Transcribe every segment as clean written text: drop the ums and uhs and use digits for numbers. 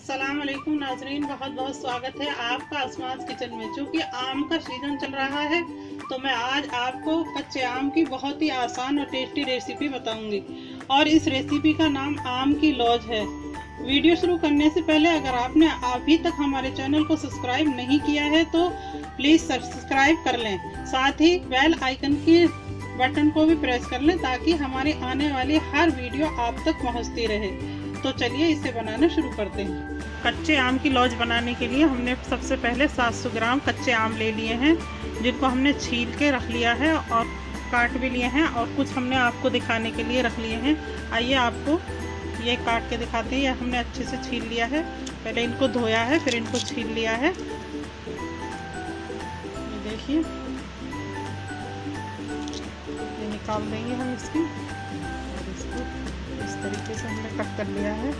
अस्सलाम वालेकुम नाजरीन, बहुत बहुत स्वागत है आपका आसमास किचन में। चूँकि आम का सीज़न चल रहा है तो मैं आज आपको कच्चे आम की बहुत ही आसान और टेस्टी रेसिपी बताऊंगी और इस रेसिपी का नाम आम की लौज है। वीडियो शुरू करने से पहले अगर आपने अभी तक हमारे चैनल को सब्सक्राइब नहीं किया है तो प्लीज़ सब्सक्राइब कर लें, साथ ही बेल आइकन की बटन को भी प्रेस कर लें ताकि हमारी आने वाली हर वीडियो आप तक पहुंचती रहे। तो चलिए इसे बनाना शुरू करते हैं। कच्चे आम की लौज बनाने के लिए हमने सबसे पहले 700 ग्राम कच्चे आम ले लिए हैं, जिनको हमने छील के रख लिया है और काट भी लिए हैं, और कुछ हमने आपको दिखाने के लिए रख लिए हैं। आइए आपको ये काट के दिखाते हैं। ये हमने अच्छे से छील लिया है, पहले इनको धोया है फिर इनको छील लिया है। ये देखिए, ये निकाल देंगे हम इसकी, और इसको इस तरीके से हमने कट कर लिया है।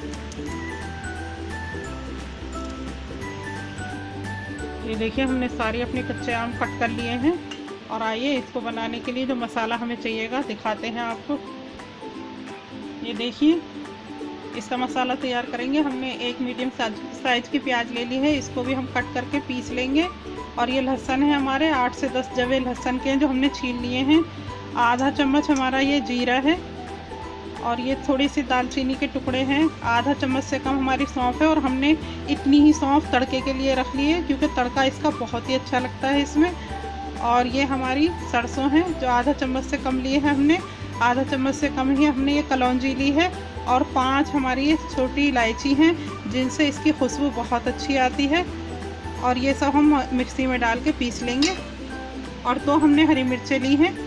ये देखिए, हमने सारी अपने कच्चे आम कट कर लिए हैं। और आइए इसको बनाने के लिए जो मसाला हमें चाहिएगा दिखाते हैं आपको। ये देखिए, इसका मसाला तैयार करेंगे। हमने एक मीडियम साइज की प्याज ले ली है, इसको भी हम कट करके पीस लेंगे। और ये लहसुन है हमारे 8 से 10 जवे लहसुन के हैं जो हमने छील लिए हैं। आधा चम्मच हमारा ये जीरा है, और ये थोड़ी सी दालचीनी के टुकड़े हैं। आधा चम्मच से कम हमारी सौंफ है, और हमने इतनी ही सौंफ तड़के के लिए रख ली है क्योंकि तड़का इसका बहुत ही अच्छा लगता है इसमें। और ये हमारी सरसों है जो आधा चम्मच से कम लिए हैं हमने, आधा चम्मच से कम ही हमने ये कलौंजी ली है। और 5 हमारी ये छोटी इलायची हैं जिनसे इसकी खुशबू बहुत अच्छी आती है। और ये सब हम मिक्सी में डाल के पीस लेंगे। और 2 हमने हरी मिर्चें ली हैं।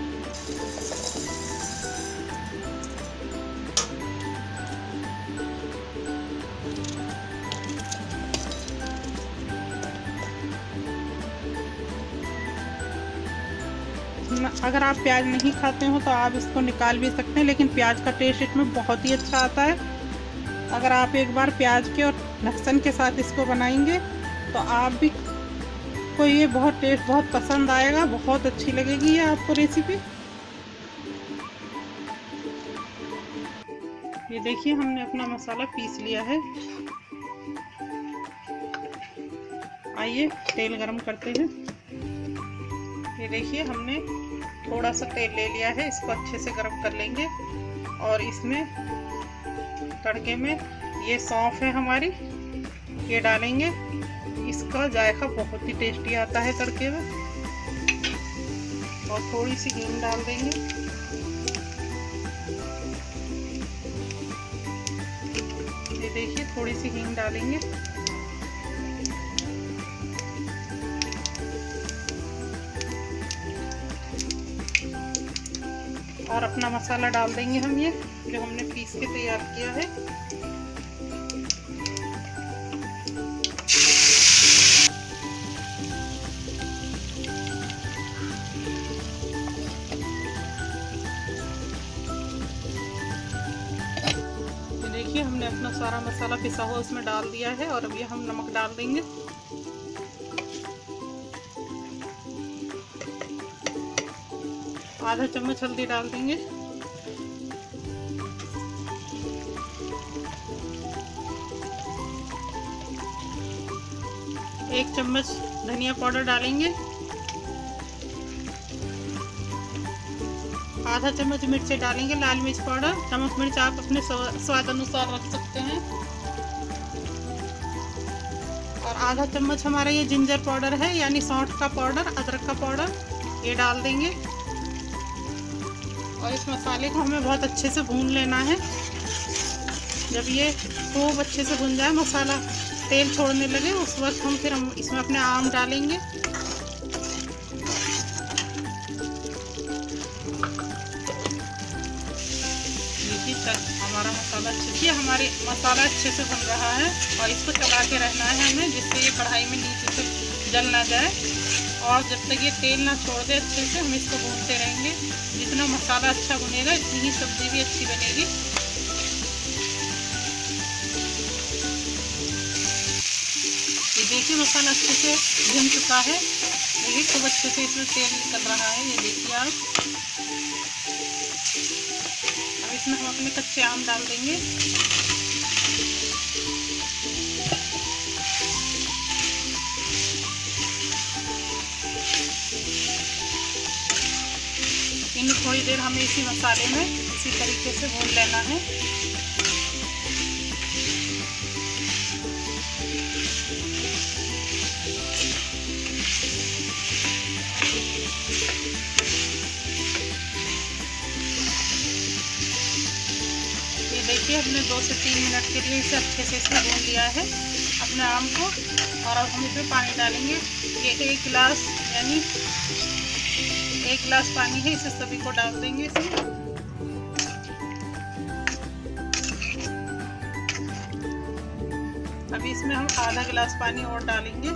अगर आप प्याज नहीं खाते हो तो आप इसको निकाल भी सकते हैं, लेकिन प्याज का टेस्ट इसमें बहुत ही अच्छा आता है। अगर आप एक बार प्याज के और लहसुन के साथ इसको बनाएंगे तो आप भी को ये टेस्ट बहुत पसंद आएगा, बहुत अच्छी लगेगी ये आपको रेसिपी। ये देखिए, हमने अपना मसाला पीस लिया है। आइए तेल गरम करते हैं। ये देखिए, हमने थोड़ा सा तेल ले लिया है, इसको अच्छे से गरम कर लेंगे। और इसमें तड़के में ये सौंफ है हमारी, ये डालेंगे। इसका जायका बहुत ही टेस्टी आता है तड़के में। और थोड़ी सी हींग डाल देंगे। ये देखिए, थोड़ी सी हींग डालेंगे। और अपना मसाला डाल देंगे हम, ये जो हमने पीस के तैयार किया है। ये देखिए, हमने अपना सारा मसाला पिसा हुआ उसमें डाल दिया है। और अब ये हम नमक डाल देंगे। आधा चम्मच हल्दी डाल देंगे। एक चम्मच धनिया पाउडर डालेंगे। आधा चम्मच मिर्ची डालेंगे, लाल मिर्च पाउडर। नमक मिर्च आप अपने स्वाद अनुसार रख सकते हैं। और आधा चम्मच हमारा ये जिंजर पाउडर है, यानी सौंठ का पाउडर, अदरक का पाउडर, ये डाल देंगे। और इस मसाले को हमें बहुत अच्छे से भून लेना है। जब ये खूब अच्छे से भुन जाए, मसाला तेल छोड़ने लगे, उस वक्त हम इसमें अपने आम डालेंगे। देखिए, हमारा मसाला अच्छे से भुन रहा है। और इसको चला के रहना है हमें, जिससे ये कढ़ाई में नीचे से जल ना जाए। और जब तक ये तेल ना छोड़ दे अच्छे से, हम इसको भूनते रहेंगे। जितना मसाला अच्छा बनेगा इतनी ही सब्ज़ी भी अच्छी बनेगी। ये देखिए, मसाला अच्छे से भुन चुका है। देखिए, खूब अच्छे से इसमें तेल निकल रहा है। ये देखिए आप। अब इसमें हम अपने कच्चे आम डाल देंगे। थोड़ी देर हमें इसी मसाले में इसी तरीके से भून लेना है। ये देखिए हमने 2 से 3 मिनट के लिए इसे अच्छे से इसमें भून लिया है अपने आम को। और अब हम इसमें पानी डालेंगे। ये 1 गिलास यानी 1 गिलास पानी है, इसे सभी को डाल देंगे इसमें। अभी इसमें हम आधा गिलास पानी और डालेंगे।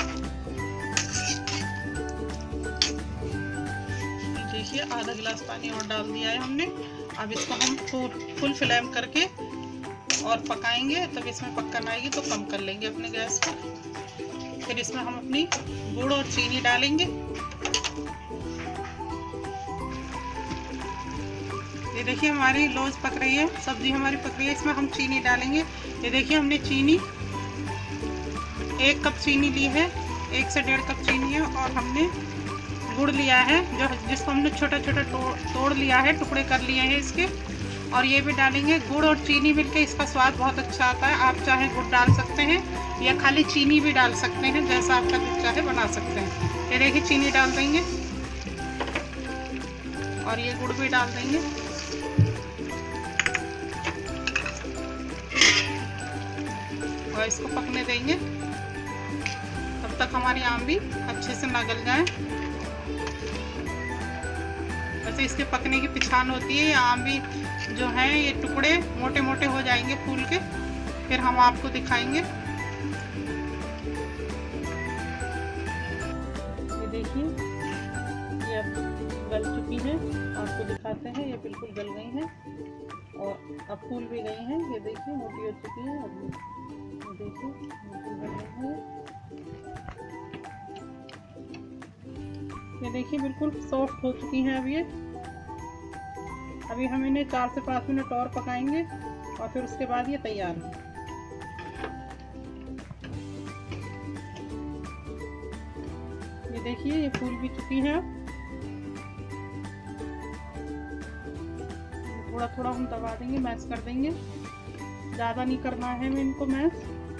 देखिए आधा गिलास पानी और डाल दिया है हमने। अब इसको हम फुल फ्लेम करके और पकाएंगे, तब इसमें पकन आएगी तो कम कर लेंगे अपने गैस को। फिर इसमें हम अपनी गुड़ और चीनी डालेंगे। ये देखिए हमारी लौज पक रही है, सब्जी हमारी पक रही है। इसमें हम चीनी डालेंगे। ये देखिए हमने चीनी 1 कप चीनी ली है, 1 से 1.5 कप चीनी है। और हमने गुड़ लिया है जिसको हमने छोटा छोटा तोड़ लिया है, टुकड़े कर लिए हैं इसके। और ये भी डालेंगे। गुड़ और चीनी मिलके इसका स्वाद बहुत अच्छा आता है। आप चाहे गुड़ डाल सकते हैं या खाली चीनी भी डाल सकते हैं, जैसा आपका दिल चाहे बना सकते हैं। ये देखिए चीनी डाल देंगे और ये गुड़ भी डाल देंगे। और इसको पकने देंगे तब तक हमारी आम भी अच्छे से ना गल जाए। वैसे इसके पकने की पहचान होती है, ये आम भी जो है ये टुकड़े मोटे मोटे हो जाएंगे फूल के, फिर हम आपको दिखाएंगे। ये देखिए ये अब गल चुकी है, आपको दिखाते हैं। ये बिल्कुल गल गई हैं और अब फूल भी गई हैं। ये देखिए मोटी हो चुकी है। अब ये देखिए बिल्कुल गल गई है। ये देखिए बिल्कुल सॉफ्ट हो चुकी हैं अब ये। अभी हम इन्हें 4 से 5 मिनट और पकाएंगे और फिर उसके बाद ये तैयार है। ये देखिए ये फूल भी चुकी है। थोड़ा थोड़ा हम दबा देंगे, मैश कर देंगे। ज़्यादा नहीं करना है हमें इनको मैश।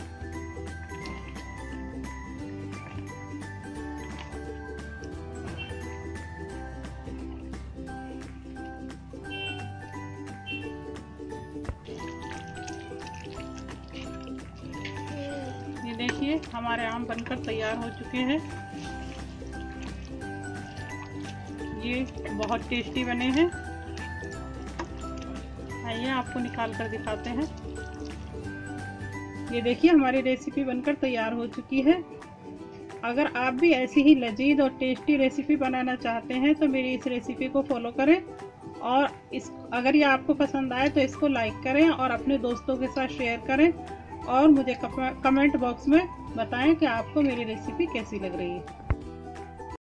देखिए हमारे आम बनकर तैयार हो चुके हैं। ये बहुत टेस्टी बने हैं। आइए आपको निकाल कर दिखाते हैं। ये देखिए हमारी रेसिपी बनकर तैयार हो चुकी है। अगर आप भी ऐसी ही लजीज और टेस्टी रेसिपी बनाना चाहते हैं तो मेरी इस रेसिपी को फॉलो करें। और अगर ये आपको पसंद आए तो इसको लाइक करें और अपने दोस्तों के साथ शेयर करें। और मुझे कमेंट बॉक्स में बताएं कि आपको मेरी रेसिपी कैसी लग रही है।